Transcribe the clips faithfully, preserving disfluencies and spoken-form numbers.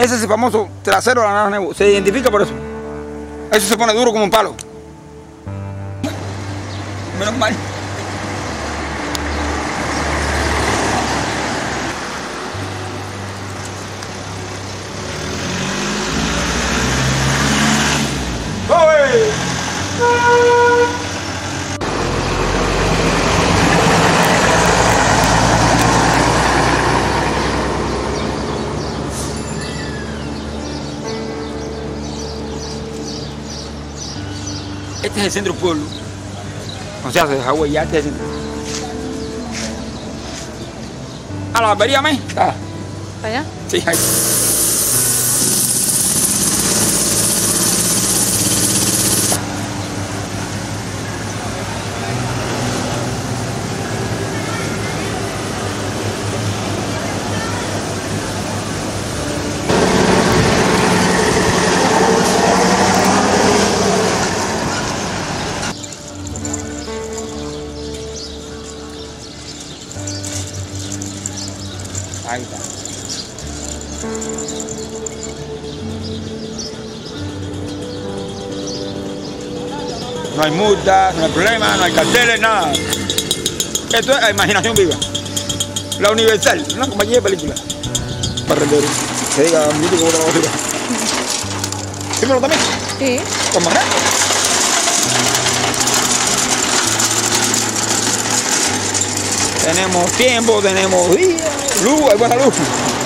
Ese es el famoso trasero de la nave Nebo. Se identifica por eso. Eso se pone duro como un palo. Menos mal. Este es el centro del pueblo. O sea, de Hawái, ya este es el centro. ¿A la barbería, me? Ah. ¿Allá? Sí, ahí. Ahí está. No hay multas, no hay problemas, no hay carteles, nada. Esto es imaginación viva. La Universal, una compañía de películas. Barrendero. Se diga, mítico como la basura. ¿Primero también? Sí. ¿Con más grande? Tenemos tiempo, tenemos día, luz, hay buena luz.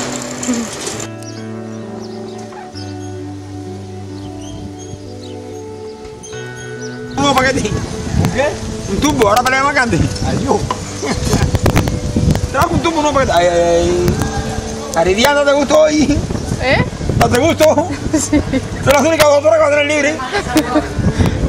Un nuevo paquete. ¿Un qué? Un tubo, ahora pelea más grande. Adiós. Trabajo un tubo, un nuevo paquete. Ay, ay, ay. Aridiana, ¿te gustó hoy? ¿Eh? ¿No te gustó? Sí. Son las únicas doctoras que van a tener libre.